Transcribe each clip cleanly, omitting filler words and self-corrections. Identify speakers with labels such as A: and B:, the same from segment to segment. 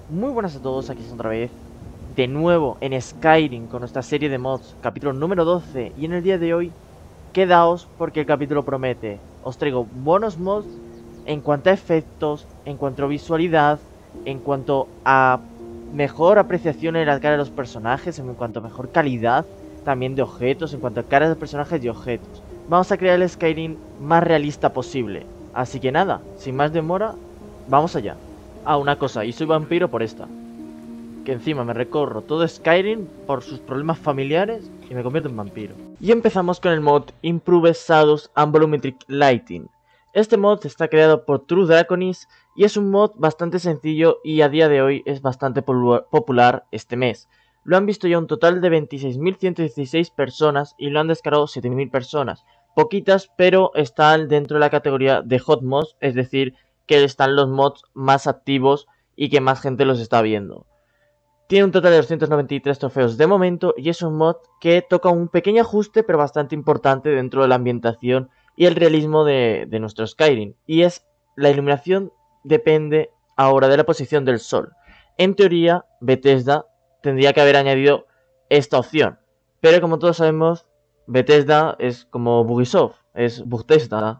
A: Muy buenas a todos, aquí estamos otra vez, de nuevo en Skyrim con nuestra serie de mods, capítulo número 12. Y en el día de hoy, quedaos porque el capítulo promete. Os traigo buenos mods en cuanto a efectos, en cuanto a visualidad, en cuanto a mejor apreciación en la cara de los personajes, en cuanto a mejor calidad también de objetos, en cuanto a caras de personajes y objetos. Vamos a crear el Skyrim más realista posible. Así que nada, sin más demora, vamos allá. Ah, una cosa, y soy vampiro por esta. Que encima me recorro todo Skyrim por sus problemas familiares y me convierto en vampiro. Y empezamos con el mod Improved Shadows and Volumetric Lighting. Este mod está creado por True Draconis y es un mod bastante sencillo y a día de hoy es bastante popular este mes. Lo han visto ya un total de 26.116 personas y lo han descargado 7.000 personas. Poquitas, pero están dentro de la categoría de Hot Mods, es decir, que están los mods más activos y que más gente los está viendo. Tiene un total de 293 trofeos de momento y es un mod que toca un pequeño ajuste pero bastante importante dentro de la ambientación y el realismo de nuestro Skyrim. Y es la iluminación depende ahora de la posición del sol. En teoría, Bethesda tendría que haber añadido esta opción. Pero como todos sabemos, Bethesda es como Bugisoft, es Bethesda.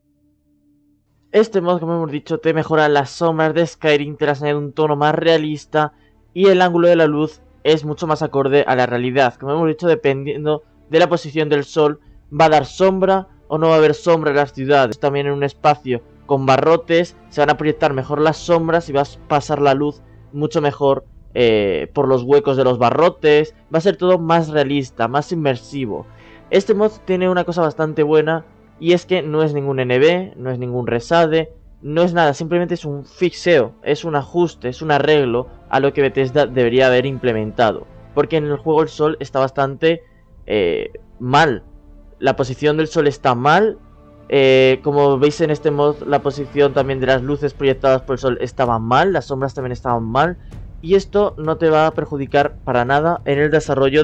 A: Este mod, como hemos dicho, te mejora las sombras de Skyrim, te las añade un tono más realista y el ángulo de la luz es mucho más acorde a la realidad. Como hemos dicho, dependiendo de la posición del sol, va a dar sombra o no va a haber sombra en las ciudades. También en un espacio con barrotes se van a proyectar mejor las sombras y va a pasar la luz mucho mejor por los huecos de los barrotes. Va a ser todo más realista, más inmersivo. Este mod tiene una cosa bastante buena. Y es que no es ningún NB, no es ningún resade, no es nada, simplemente es un fixeo, es un ajuste, es un arreglo a lo que Bethesda debería haber implementado. Porque en el juego el sol está bastante mal, la posición del sol está mal, como veis en este mod la posición también de las luces proyectadas por el sol estaba mal, las sombras también estaban mal. Y esto no te va a perjudicar para nada en el desarrollo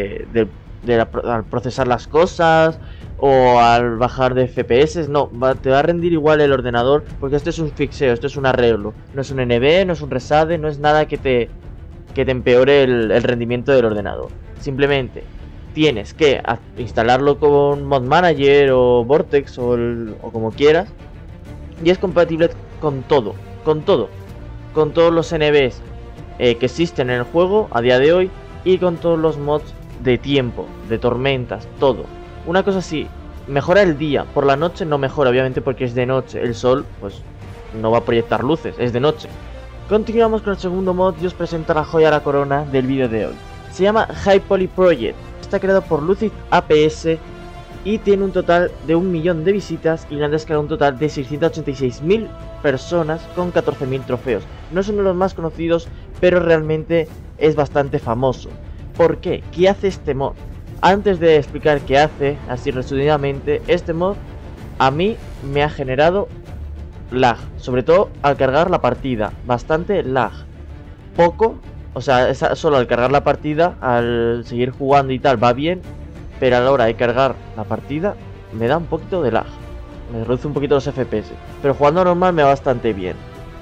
A: al procesar las cosas o al bajar de FPS, no, te va a rendir igual el ordenador porque esto es un fixeo, esto es un arreglo, no es un NB, no es un resade, no es nada que te empeore el rendimiento del ordenador. Simplemente tienes que instalarlo con Mod Manager o Vortex o como quieras y es compatible con todo, con todos los NBs que existen en el juego a día de hoy y con todos los mods de tiempo, de tormentas, todo. Una cosa sí, mejora el día, por la noche no mejora, obviamente porque es de noche, el sol pues no va a proyectar luces, es de noche. Continuamos con el segundo mod y os presento la joya a la corona del vídeo de hoy. Se llama High Poly Project, está creado por Lucid APS y tiene un total de 1 millón de visitas y le han descargado un total de 686.000 personas con 14.000 trofeos. No es uno de los más conocidos, pero realmente es bastante famoso. ¿Por qué? ¿Qué hace este mod? Antes de explicar qué hace, así resumidamente, este mod a mí me ha generado lag, sobre todo al cargar la partida, bastante lag. Poco, o sea, solo al cargar la partida, al seguir jugando y tal va bien, pero a la hora de cargar la partida me da un poquito de lag, me reduce un poquito los FPS, pero jugando normal me va bastante bien.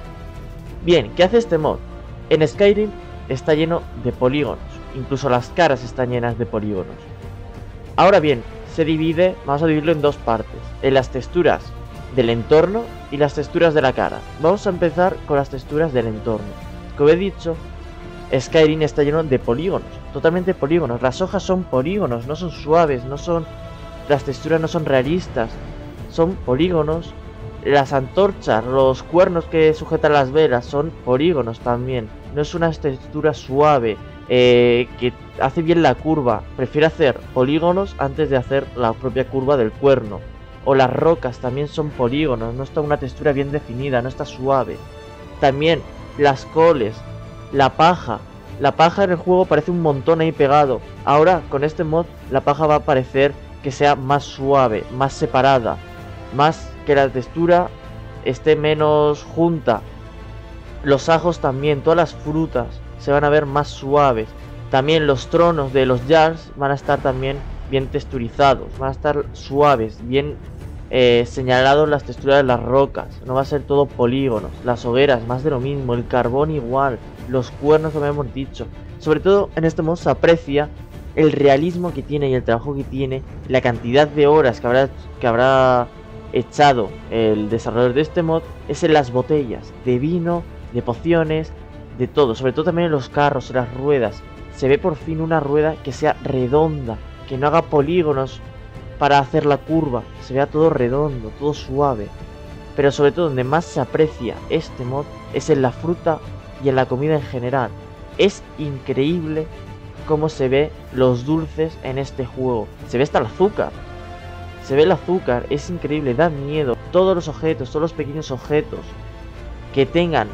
A: Bien, ¿qué hace este mod? En Skyrim está lleno de polígonos. Incluso las caras están llenas de polígonos. Ahora bien, se divide, vamos a dividirlo en dos partes. En las texturas del entorno y las texturas de la cara. Vamos a empezar con las texturas del entorno. Como he dicho, Skyrim está lleno de polígonos. Totalmente polígonos. Las hojas son polígonos, no son suaves, no son... Las texturas no son realistas. Son polígonos. Las antorchas, los cuernos que sujetan las velas son polígonos también. No es una textura suave. Que hace bien la curva, prefiere hacer polígonos antes de hacer la propia curva del cuerno. O las rocas también son polígonos, no está una textura bien definida, no está suave. También las coles, la paja en el juego parece un montón ahí pegado. Ahora con este mod la paja va a parecer que sea más suave, más separada, más que la textura esté menos junta. Los ajos también, todas las frutas se van a ver más suaves. También los tronos de los jars van a estar también bien texturizados, van a estar suaves, bien señalados las texturas de las rocas. No va a ser todo polígonos. Las hogueras, más de lo mismo. El carbón igual. los cuernos, como hemos dicho. Sobre todo en este mod se aprecia el realismo que tiene y el trabajo que tiene, la cantidad de horas que habrá echado el desarrollador de este mod es en las botellas de vino, de pociones, de todo, sobre todo también en los carros, en las ruedas. Se ve por fin una rueda que sea redonda, que no haga polígonos para hacer la curva, se vea todo redondo, todo suave. Pero sobre todo donde más se aprecia este mod es en la fruta y en la comida en general. Es increíble cómo se ve los dulces en este juego. Se ve hasta el azúcar. Se ve el azúcar, es increíble, da miedo. Todos los objetos, todos los pequeños objetos que tengan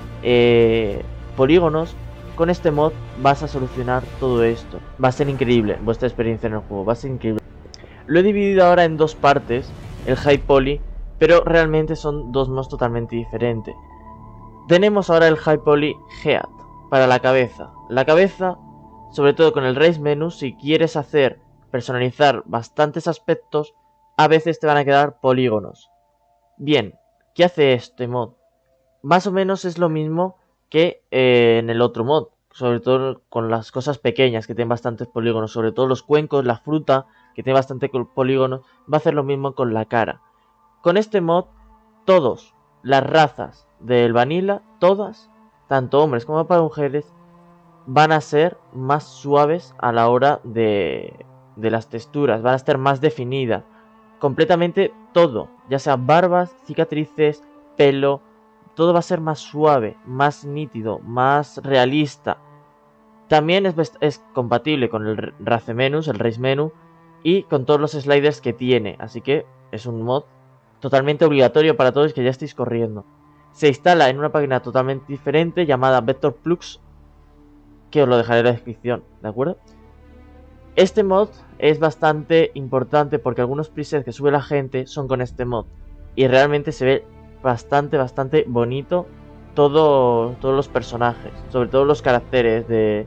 A: polígonos, con este mod vas a solucionar todo esto. Va a ser increíble vuestra experiencia en el juego, va a ser increíble. Lo he dividido ahora en dos partes, el High Poly, pero realmente son dos mods totalmente diferentes. Tenemos ahora el High Poly Head para la cabeza. La cabeza, sobre todo con el Race Menu, si quieres personalizar bastantes aspectos, a veces te van a quedar polígonos. Bien, ¿qué hace este mod? Más o menos es lo mismo que en el otro mod, sobre todo con las cosas pequeñas que tienen bastantes polígonos, sobre todo los cuencos, la fruta que tiene bastante polígonos, va a hacer lo mismo con la cara. Con este mod, todas las razas del Vanilla, todas, tanto hombres como para mujeres, van a ser más suaves a la hora de las texturas, van a estar más definidas. Completamente todo, ya sea barbas, cicatrices, pelo, todo va a ser más suave, más nítido, más realista. También es compatible con el Race Menus, el Race Menu, y con todos los sliders que tiene, así que es un mod totalmente obligatorio para todos que ya estéis corriendo. Se instala en una página totalmente diferente llamada Vector Plux, que os lo dejaré en la descripción, ¿de acuerdo? Este mod es bastante importante porque algunos presets que sube la gente son con este mod, y realmente se ve bastante bonito todos los personajes, sobre todo los caracteres de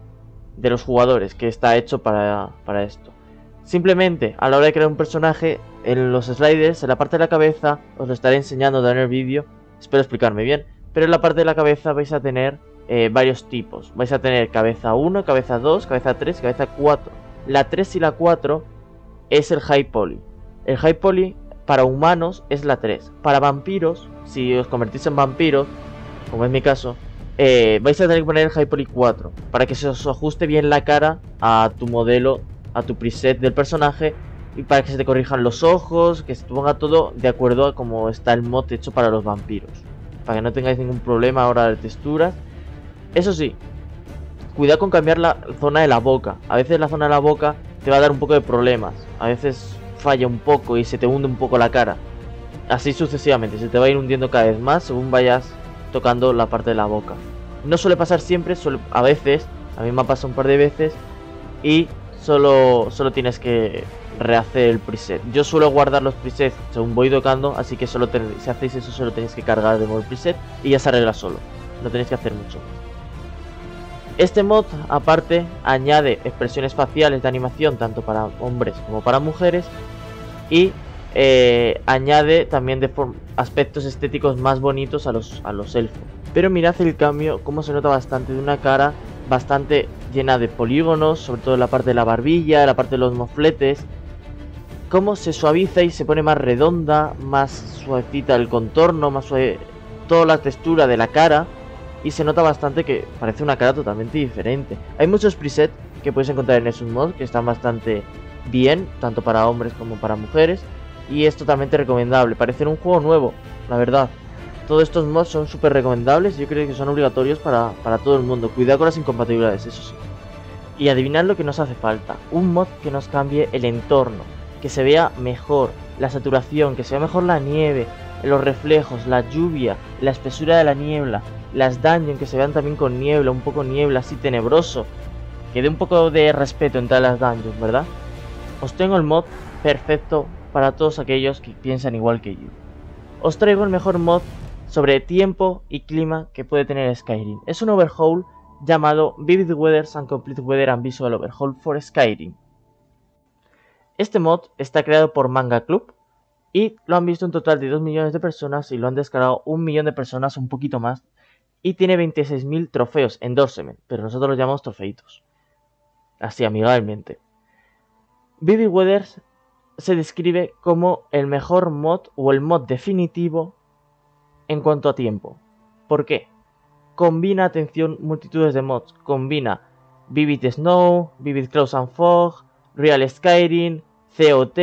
A: los jugadores, que está hecho para esto. Simplemente a la hora de crear un personaje, en los sliders, en la parte de la cabeza, os lo estaré enseñando en el vídeo, espero explicarme bien, pero en la parte de la cabeza vais a tener varios tipos. Vais a tener cabeza 1, cabeza 2, cabeza 3, cabeza 4. La 3 y la 4 es el High Poly. El High Poly para humanos es la 3. Para vampiros, si os convertís en vampiros, como es mi caso, vais a tener que poner el High Poly 4 para que se os ajuste bien la cara a tu modelo, a tu preset del personaje, y para que se te corrijan los ojos, que se te ponga todo de acuerdo a cómo está el mod hecho para los vampiros, para que no tengáis ningún problema ahora de texturas. Eso sí, cuidado con cambiar la zona de la boca. A veces la zona de la boca te va a dar un poco de problemas, a veces falla un poco y se te hunde un poco la cara. Así sucesivamente, se te va a ir hundiendo cada vez más según vayas tocando la parte de la boca. No suele pasar siempre, a veces, a mí me ha pasado un par de veces, y solo tienes que rehacer el preset. Yo suelo guardar los presets según voy tocando, así que si hacéis eso solo tenéis que cargar de nuevo el preset y ya se arregla solo, no tenéis que hacer mucho. Este mod aparte añade expresiones faciales de animación tanto para hombres como para mujeres, y añade también aspectos estéticos más bonitos a los elfos. Pero mirad el cambio, como se nota bastante de una cara bastante llena de polígonos, sobre todo en la parte de la barbilla, en la parte de los mofletes, cómo se suaviza y se pone más redonda, más suavecita el contorno, más suave toda la textura de la cara, y se nota bastante que parece una cara totalmente diferente. Hay muchos presets que podéis encontrar en Esun Mod que están bastante bien, tanto para hombres como para mujeres, y es totalmente recomendable. Parece un juego nuevo, la verdad. Todos estos mods son súper recomendables y yo creo que son obligatorios para todo el mundo. Cuidado con las incompatibilidades, eso sí. Y adivinad lo que nos hace falta. Un mod que nos cambie el entorno, que se vea mejor la saturación, que se vea mejor la nieve, los reflejos, la lluvia, la espesura de la niebla, las dungeons que se vean también con niebla, un poco niebla así tenebroso, que dé un poco de respeto entre las dungeons, ¿verdad? Os tengo el mod perfecto para todos aquellos que piensan igual que yo. Os traigo el mejor mod sobre tiempo y clima que puede tener Skyrim. Es un overhaul llamado Vivid Weather and Complete Weather and Visual Overhaul for Skyrim. Este mod está creado por Manga Club y lo han visto un total de 2 millones de personas y lo han descargado 1 millón de personas, un poquito más. y tiene 26.000 trofeos, endorsement, pero nosotros los llamamos trofeitos, así amigablemente. Vivid Weather se describe como el mejor mod o el mod definitivo en cuanto a tiempo. ¿Por qué? Combina, atención, multitudes de mods. Combina Vivid Snow, Vivid Clouds and Fog, Real Skyrim, COT,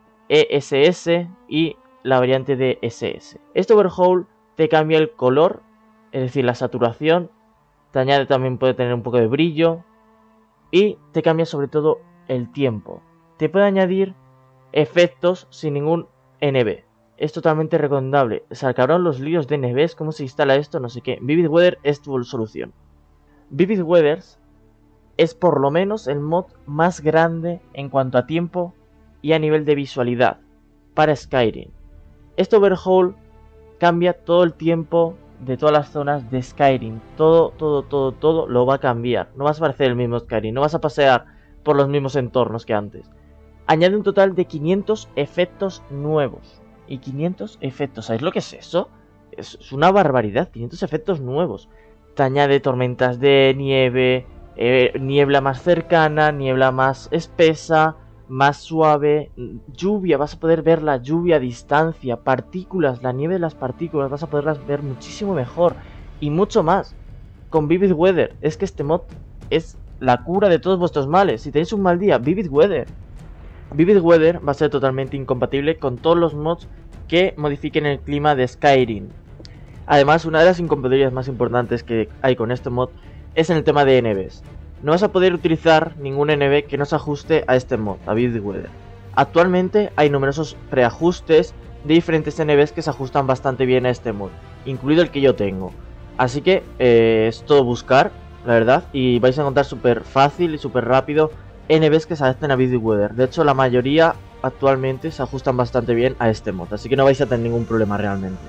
A: ESS y la variante de SS. Este overhaul te cambia el color, es decir, la saturación, te añade también, puede tener un poco de brillo y te cambia sobre todo el tiempo. Te puede añadir efectos sin ningún NB. Es totalmente recomendable. Se acabaron los líos de NBs, cómo se instala esto, no sé qué. Vivid Weather es tu solución. Vivid Weather es por lo menos el mod más grande en cuanto a tiempo y a nivel de visualidad para Skyrim. Este overhaul cambia todo el tiempo de todas las zonas de Skyrim. Todo lo va a cambiar. No vas a parecer el mismo Skyrim. No vas a pasear por los mismos entornos que antes. Añade un total de 500 efectos nuevos. Y 500 efectos. ¿Sabéis lo que es eso? Es una barbaridad. 500 efectos nuevos. Te añade tormentas de nieve, niebla más cercana, niebla más espesa, más suave, lluvia, vas a poder ver la lluvia a distancia, partículas, la nieve de las partículas, vas a poderlas ver muchísimo mejor y mucho más con Vivid Weather. Es que este mod es la cura de todos vuestros males. Si tenéis un mal día, Vivid Weather. Vivid Weather va a ser totalmente incompatible con todos los mods que modifiquen el clima de Skyrim. Además, una de las incompatibilidades más importantes que hay con este mod es en el tema de NBs. No vas a poder utilizar ningún NB que no se ajuste a este mod, a Vivid Weather. Actualmente hay numerosos preajustes de diferentes NBs que se ajustan bastante bien a este mod, incluido el que yo tengo. Así que es todo buscar, la verdad, y vais a encontrar súper fácil y súper rápido NBs que se adapten a Vivid Weather. De hecho, la mayoría actualmente se ajustan bastante bien a este mod, así que no vais a tener ningún problema realmente.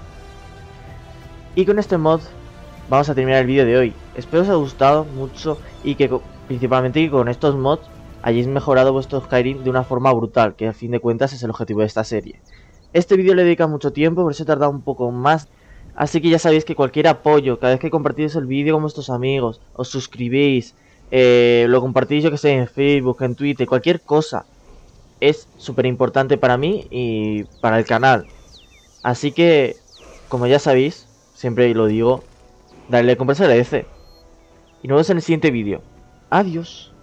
A: Y con este mod vamos a terminar el vídeo de hoy. Espero os haya gustado mucho y que principalmente que con estos mods hayáis mejorado vuestro Skyrim de una forma brutal, que a fin de cuentas es el objetivo de esta serie. Este vídeo le dedica mucho tiempo, por eso he tardado un poco más. Así que ya sabéis que cualquier apoyo, cada vez que compartís el vídeo con vuestros amigos, os suscribís, lo compartís yo que sé en Facebook, en Twitter, cualquier cosa, es súper importante para mí y para el canal. Así que, como ya sabéis, siempre lo digo, darle a comprar se agradece. Y nos vemos en el siguiente vídeo. Adiós.